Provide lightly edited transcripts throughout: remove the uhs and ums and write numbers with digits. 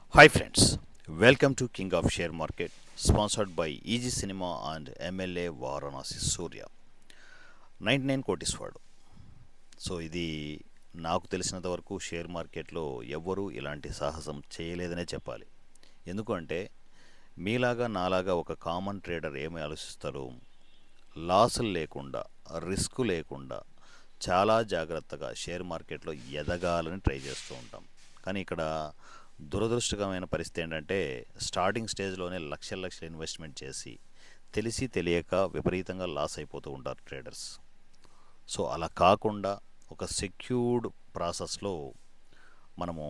Hi friends, welcome to King of Share Market, sponsored by EG Cinema and MLA Varanasi Surya. 99 కోటీశ్వరుడు. So ఇది నాకు తెలిసినంత వరకు share మార్కెట్లో ఎవ్వరూ ఇలాంటి సాహసం చేయలేదనే చెప్పాలి. ఎందుకంటే మీలాగా నాలాగా ఒక కామన్ ట్రేడర్ ఏమి ఆలోచిస్తారో లాసులు లేకుండా రిస్క్ లేకుండా చాలా జాగ్రత్తగా షేర్ మార్కెట్లో ఎదగాలని ట్రై చేస్తూ ఉంటాం. కానీ ఇక్కడ దురదృష్టకరమైన పరిస్థితి ఏంటంటే స్టార్టింగ్ స్టేజ్లోనే లక్షల ఇన్వెస్ట్మెంట్ చేసి తెలిసి తెలియక విపరీతంగా లాస్ అయిపోతూ ఉంటారు ట్రేడర్స్. సో అలా కాకుండా ఒక సెక్యూర్డ్ ప్రాసెస్లో మనము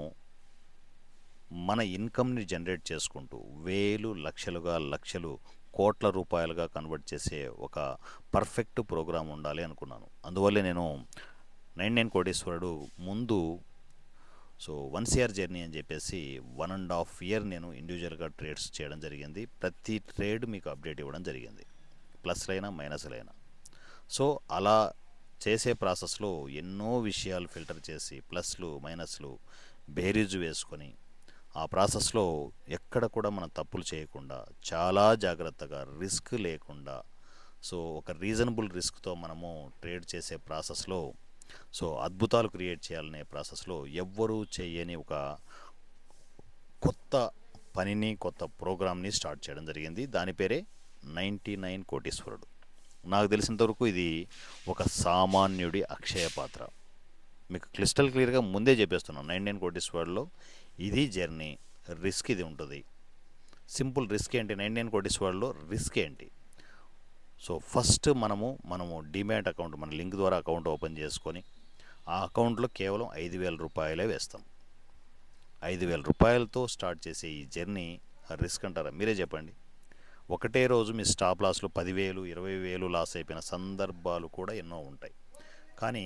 మన ఇన్కమ్ని జనరేట్ చేసుకుంటూ వేలు లక్షలు కోట్ల రూపాయలుగా కన్వర్ట్ చేసే ఒక పర్ఫెక్ట్ ప్రోగ్రామ్ ఉండాలి అనుకున్నాను. అందువల్లే నేను 99 కోటీశ్వరుడు ముందు సో 1 CR జర్నీ అని చెప్పేసి 1.5 year నేను ఇండివిజువల్గా ట్రేడ్స్ చేయడం జరిగింది. ప్రతి ట్రేడ్ మీకు అప్డేట్ ఇవ్వడం జరిగింది, ప్లస్లైనా మైనస్లైనా. సో అలా చేసే ప్రాసెస్లో ఎన్నో విషయాలు ఫిల్టర్ చేసి ప్లస్లు మైనస్లు బేరీజు వేసుకొని ఆ ప్రాసెస్లో ఎక్కడ కూడా మనం తప్పులు చేయకుండా చాలా జాగ్రత్తగా రిస్క్ లేకుండా సో ఒక రీజనబుల్ రిస్క్తో మనము ట్రేడ్ చేసే ప్రాసెస్లో సో అద్భుతాలు క్రియేట్ చేయాలనే ప్రాసెస్లో ఎవ్వరూ చేయని ఒక కొత్త పనిని కొత్త ప్రోగ్రామ్ని స్టార్ట్ చేయడం జరిగింది. దాని పేరే 99 కోటీశ్వరుడు. నాకు తెలిసినంతవరకు ఇది ఒక సామాన్యుడి అక్షయ పాత్ర. మీకు క్లిస్టల్ క్లియర్గా ముందే చెప్పేస్తున్నాను, 99 కోటీశ్వరుడులో ఇది జర్నీ, రిస్క్ ఇది ఉంటుంది. సింపుల్ రిస్క్ ఏంటి, 99 కోటీశ్వరుడులో రిస్క్ ఏంటి? సో ఫస్ట్ మనము డిమ్యాట్ అకౌంట్ మన లింక్ ద్వారా అకౌంట్ ఓపెన్ చేసుకొని ఆ అకౌంట్లో కేవలం 5,000 రూపాయలే వేస్తాం. 5,000 రూపాయలతో స్టార్ట్ చేసే ఈ జర్నీ రిస్క్ అంటారా? మీరే చెప్పండి. ఒకటే రోజు మీ స్టాప్ లాస్లో 10,000 20,000 లాస్ అయిపోయిన సందర్భాలు కూడా ఎన్నో ఉంటాయి. కానీ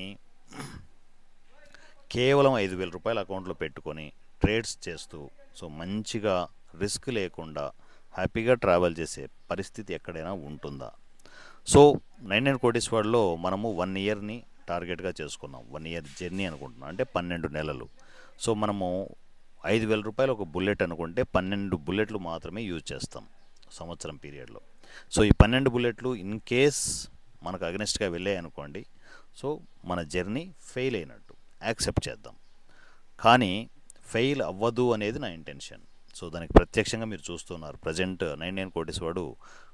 కేవలం 5,000 రూపాయల అకౌంట్లో పెట్టుకొని ట్రేడ్స్ చేస్తూ సో మంచిగా రిస్క్ లేకుండా హ్యాపీగా ట్రావెల్ చేసే పరిస్థితి ఎక్కడైనా ఉంటుందా? సో 99 కోటీశ్వరుడులో మనము 1 yearని టార్గెట్గా చేసుకున్నాం. 1 year జర్నీ అనుకుంటున్నాం, అంటే 12 నెలలు. సో మనము 5,000 రూపాయలు ఒక బుల్లెట్ అనుకుంటే 12 బుల్లెట్లు మాత్రమే యూజ్ చేస్తాం సంవత్సరం పీరియడ్లో. సో ఈ 12 బుల్లెట్లు ఇన్ కేస్ మనకు అగెనిస్ట్గా వెళ్ళాయి అనుకోండి, సో మన జర్నీ ఫెయిల్ అయినట్టు యాక్సెప్ట్ చేద్దాం. కానీ ఫెయిల్ అవ్వదు అనేది నా ఇంటెన్షన్. సో దానికి ప్రత్యక్షంగా మీరు చూస్తున్నారు, ప్రజెంట్ 99 కోటీశ్వరుడు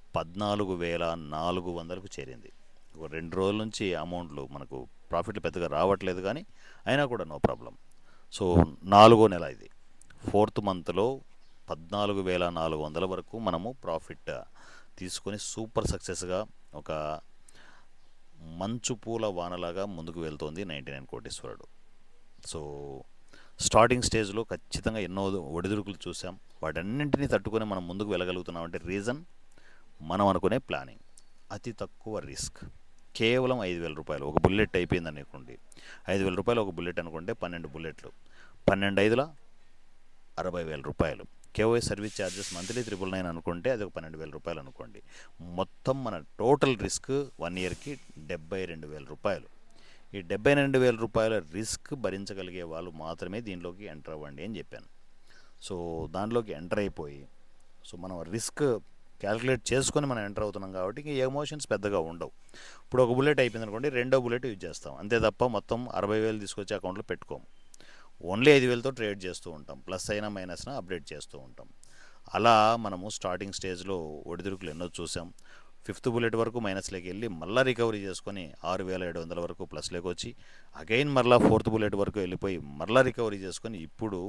14,400కు చేరింది. ఒక 2 రోజుల నుంచి అమౌంట్లు మనకు ప్రాఫిట్లు పెద్దగా రావట్లేదు, కానీ అయినా కూడా నో ప్రాబ్లం. సో 4వ నెల ఇది, 4th మంత్లో 14,400 వరకు మనము ప్రాఫిట్ తీసుకొని సూపర్ సక్సెస్గా ఒక మంచు పూల వానలాగా ముందుకు వెళ్తోంది 99 కోటీశ్వరుడు. సో స్టార్టింగ్ స్టేజ్లో ఖచ్చితంగా ఎన్నో ఒడిదుడుకులు చూసాం. వాటన్నింటినీ తట్టుకొని మనం ముందుకు వెళ్ళగలుగుతున్నాం అంటే రీజన్ మనం అనుకునే ప్లానింగ్. అతి తక్కువ రిస్క్, కేవలం 5,000 రూపాయలు ఒక బుల్లెట్ అయిపోయింది అనుకోండి. 5,000 రూపాయలు ఒక బుల్లెట్ అనుకుంటే 12 బుల్లెట్లు, 12/5 60,000 రూపాయలు. కేవై సర్వీస్ ఛార్జెస్ మంత్లీ 999 అనుకుంటే అది ఒక 12,000 రూపాయలు అనుకోండి. మొత్తం మన టోటల్ రిస్క్ 1 yearకి 72,000 రూపాయలు. ఈ 72,000 రూపాయల రిస్క్ భరించగలిగే వాళ్ళు మాత్రమే దీనిలోకి ఎంటర్ అవ్వండి అని చెప్పాను. సో దానిలోకి ఎంటర్ అయిపోయి సో మనం రిస్క్ క్యాలిక్యులేట్ చేసుకొని మనం ఎంటర్ అవుతున్నాం కాబట్టి ఈ ఎమోషన్స్ పెద్దగా ఉండవు. ఇప్పుడు ఒక బుల్లెట్ అయిపోయింది అనుకోండి, 2వ బుల్లెట్ యూజ్ చేస్తాం, అంతే తప్ప మొత్తం 60,000 తీసుకొచ్చి అకౌంట్లో పెట్టుకోము. ఓన్లీ 5,000తో ట్రేడ్ చేస్తూ ఉంటాం, ప్లస్ అయినా మైనస్నా అప్డేట్ చేస్తూ ఉంటాం. అలా మనము స్టార్టింగ్ స్టేజ్లో ఒడిదుడుకులు ఎన్నో చూసాం. 5th బుల్లెట్ వరకు మైనస్లోకి వెళ్ళి మళ్ళీ రికవరీ చేసుకొని 6,700 వరకు ప్లస్లోకి వచ్చి అగైన్ మరలా 4th బుల్లెట్ వరకు వెళ్ళిపోయి మరలా రికవరీ చేసుకొని ఇప్పుడు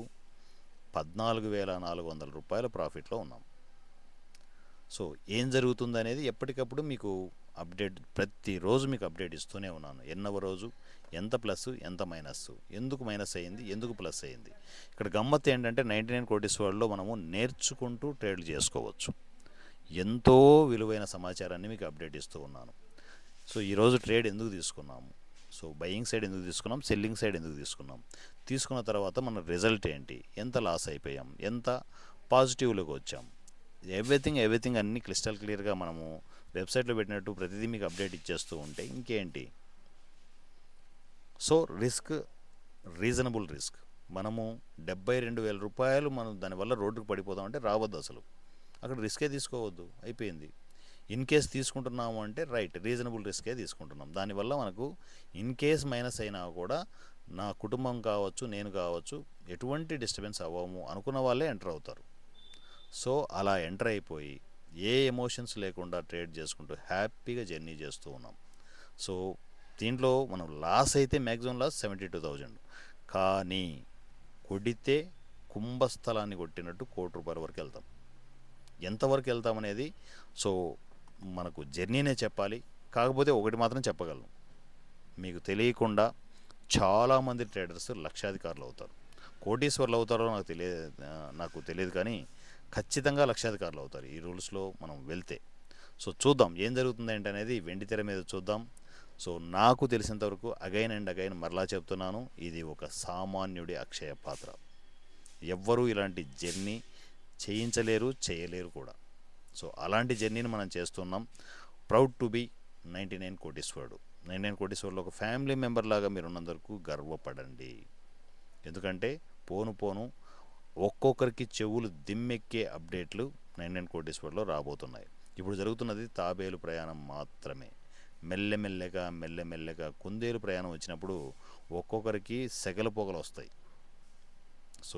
14,400 రూపాయల ప్రాఫిట్లో ఉన్నాం. సో ఏం జరుగుతుంది అనేది ఎప్పటికప్పుడు మీకు అప్డేట్, ప్రతిరోజు మీకు అప్డేట్ ఇస్తూనే ఉన్నాను. ఎన్నవ రోజు ఎంత ప్లస్ ఎంత మైనస్, ఎందుకు మైనస్ అయ్యింది, ఎందుకు ప్లస్ అయ్యింది. ఇక్కడ గమ్మత్తు ఏంటంటే 99 కోటీశ్వరుడులో మనము నేర్చుకుంటూ ట్రేడ్లు చేసుకోవచ్చు. ఎంతో విలువైన సమాచారాన్ని మీకు అప్డేట్ ఇస్తూ ఉన్నాను. సో ఈరోజు ట్రేడ్ ఎందుకు తీసుకున్నాము, సో బయింగ్ సైడ్ ఎందుకు తీసుకున్నాం, సెల్లింగ్ సైడ్ ఎందుకు తీసుకున్నాం, తీసుకున్న తర్వాత మన రిజల్ట్ ఏంటి, ఎంత లాస్ అయిపోయాం, ఎంత పాజిటివ్లోకి వచ్చాం, ఎవ్రీథింగ్ అన్నీ క్లిస్టల్ క్లియర్గా మనము వెబ్సైట్లో పెట్టినట్టు ప్రతిదీ మీకు అప్డేట్ ఇచ్చేస్తూ ఉంటే ఇంకేంటి. సో రిస్క్ రీజనబుల్ రిస్క్, మనము 72,000 రూపాయలు మనం దానివల్ల రోడ్డుకు పడిపోదామంటే రావద్దు అసలు. అక్కడ రిస్కే తీసుకోవద్దు, అయిపోయింది. ఇన్ కేస్ తీసుకుంటున్నాము అంటే రైట్, రీజనబుల్ రిస్కే తీసుకుంటున్నాం. దానివల్ల మనకు ఇన్ కేస్ మైనస్ అయినా కూడా నా కుటుంబం కావచ్చు, నేను కావచ్చు, ఎటువంటి డిస్టర్బెన్స్ అవ్వము అనుకున్న వాళ్ళే ఎంటర్ అవుతారు. సో అలా ఎంటర్ అయిపోయి ఏ ఎమోషన్స్ లేకుండా ట్రేడ్ చేసుకుంటూ హ్యాపీగా జర్నీ చేస్తూ ఉన్నాం. సో దీంట్లో మనం లాస్ అయితే మ్యాక్సిమం లాస్ 72,000, కానీ కొడితే కుంభస్థలాన్ని కొట్టినట్టు ₹1,00,00,000 వరకు వెళ్తాం. ఎంతవరకు వెళ్తామనేది సో మనకు జర్నీనే చెప్పాలి. కాకపోతే ఒకటి మాత్రం చెప్పగలను, మీకు తెలియకుండా చాలామంది ట్రేడర్స్ లక్షాధికారులు అవుతారు. కోటీశ్వర్లు అవుతారో నాకు తెలియదు, కానీ ఖచ్చితంగా లక్షాధికారులు అవుతారు ఈ రూల్స్లో మనం వెళ్తే. సో చూద్దాం ఏం జరుగుతుంది ఏంటనేది వెండి తెర మీద చూద్దాం. సో నాకు తెలిసినంతవరకు అగైన్ అండ్ అగైన్ మరలా చెప్తున్నాను, ఇది ఒక సామాన్యుడి అక్షయ పాత్ర. ఎవ్వరూ ఇలాంటి జర్నీ చేయించలేరు, చేయలేరు కూడా. సో అలాంటి జర్నీని మనం చేస్తున్నాం. ప్రౌడ్ టు బీ 99 కోటీశ్వరుడు. 99 కోటీశ్వరులో ఒక ఫ్యామిలీ మెంబర్ లాగా మీరు ఉన్నందుకు గర్వపడండి. ఎందుకంటే పోను పోను ఒక్కొక్కరికి చెవులు దిమ్మెక్కే అప్డేట్లు 99 కోటీశ్వరులో రాబోతున్నాయి. ఇప్పుడు జరుగుతున్నది తాబేలు ప్రయాణం మాత్రమే. మెల్లమెల్లగా కుందేలు ప్రయాణం వచ్చినప్పుడు ఒక్కొక్కరికి సెగలు పొగలు వస్తాయి. సో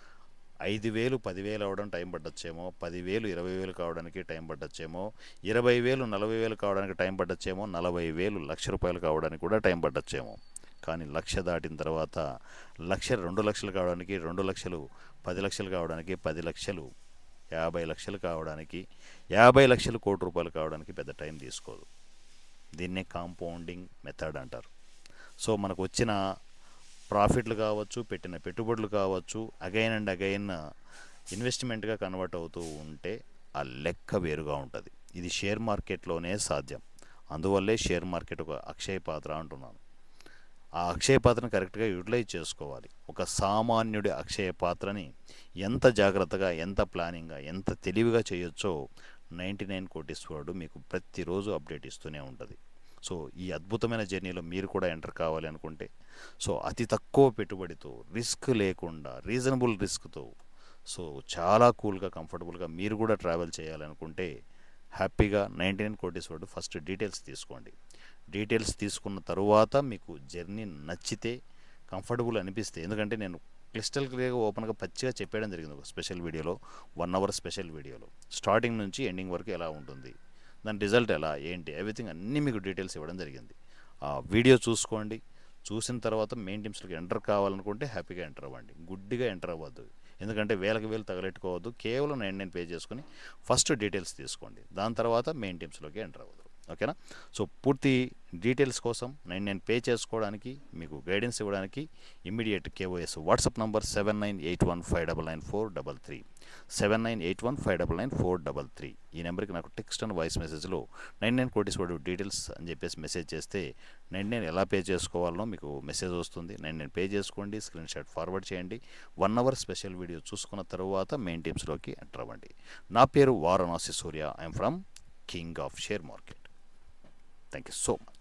5,000 10,000 అవడం టైం పట్టచ్చేమో, 10,000 20,000 కావడానికి టైం పట్టచ్చేమో, 20,000 40,000 కావడానికి టైం పట్టచ్చేమో, 40,000 ₹1,00,000 కావడానికి కూడా టైం పట్టచ్చేమో. కానీ 1,00,000 దాటిన తర్వాత 1,00,000 2,00,000 కావడానికి, 2,00,000 10,00,000 కావడానికి, 10,00,000 50,00,000 కావడానికి, 50,00,000 ₹1,00,00,000 కావడానికి పెద్ద టైం తీసుకోదు. దీన్నే కాంపౌండింగ్ మెథడ్ అంటారు. సో మనకు వచ్చిన ప్రాఫిట్లు కావచ్చు, పెట్టిన పెట్టుబడులు కావచ్చు, అగైన్ అండ్ అగైన్ ఇన్వెస్ట్మెంట్గా కన్వర్ట్ అవుతూ ఉంటే ఆ లెక్క వేరుగా ఉంటుంది. ఇది షేర్ మార్కెట్లోనే సాధ్యం. అందువల్లే షేర్ మార్కెట్ ఒక అక్షయ పాత్ర అంటున్నాను. ఆ అక్షయ పాత్రను కరెక్ట్గా యూటిలైజ్ చేసుకోవాలి. ఒక సామాన్యుడి అక్షయ పాత్రని ఎంత జాగ్రత్తగా, ఎంత ప్లానింగ్గా, ఎంత తెలివిగా చేయొచ్చో 99 కోటీశ్వరుడు మీకు ప్రతిరోజు అప్డేట్ ఇస్తూనే ఉంటుంది. సో ఈ అద్భుతమైన జర్నీలో మీరు కూడా ఎంటర్ కావాలి అనుకుంటే, సో అతి తక్కువ పెట్టుబడితో, రిస్క్ లేకుండా, రీజనబుల్ రిస్క్తో, సో చాలా కూల్గా, కంఫర్టబుల్గా మీరు కూడా ట్రావెల్ చేయాలనుకుంటే హ్యాపీగా 99 కోటీశ్వరుడు ఫస్ట్ డీటెయిల్స్ తీసుకోండి. డీటెయిల్స్ తీసుకున్న తరువాత మీకు జర్నీ నచ్చితే, కంఫర్టబుల్ అనిపిస్తే, ఎందుకంటే నేను క్లిస్టల్ క్లియర్గా ఓపెన్గా పచ్చిగా చెప్పేయడం జరిగింది ఒక స్పెషల్ వీడియోలో, 1 అవర్ స్పెషల్ వీడియోలో, స్టార్టింగ్ నుంచి ఎండింగ్ వరకు ఎలా ఉంటుంది, దాని రిజల్ట్ ఎలా ఏంటి, ఎవ్రీథింగ్ అన్నీ మీకు డీటెయిల్స్ ఇవ్వడం జరిగింది. ఆ వీడియో చూసుకోండి. చూసిన తర్వాత మెయిన్ టీమ్స్లోకి ఎంటర్ కావాలనుకుంటే హ్యాపీగా ఎంటర్ అవ్వండి, గుడ్డిగా ఎంటర్ అవ్వద్దు. ఎందుకంటే వేలకు వేలు తగలెట్టుకోవద్దు. కేవలం 99 పే చేసుకుని ఫస్ట్ డీటెయిల్స్ తీసుకోండి, దాని తర్వాత మెయిన్ టీమ్స్లోకి ఎంటర్ అవ్వదు. ఓకేనా? సో పూర్తి డీటెయిల్స్ కోసం 99 పే చేసుకోవడానికి, మీకు గైడెన్స్ ఇవ్వడానికి ఇమ్మీడియట్ KOS వాట్సాప్ నంబర్ 7981599433 7981599433. ఈ నెంబర్కి నాకు టెక్స్ట్ అండ్ వాయిస్ మెసేజ్లో 99 కోటీశ్వరుడు డీటెయిల్స్ అని చెప్పేసి మెసేజ్ చేస్తే 99 ఎలా పే చేసుకోవాలనో మీకు మెసేజ్ వస్తుంది. 99 పే చేసుకోండి, స్క్రీన్ షాట్ ఫార్వర్డ్ చేయండి. 1 అవర్ స్పెషల్ వీడియో చూసుకున్న తర్వాత మెయిన్ టీమ్స్లోకి ఎంటర్ అవ్వండి. నా పేరు Varanasi Surya. I'm from king of share market. Thank you so much.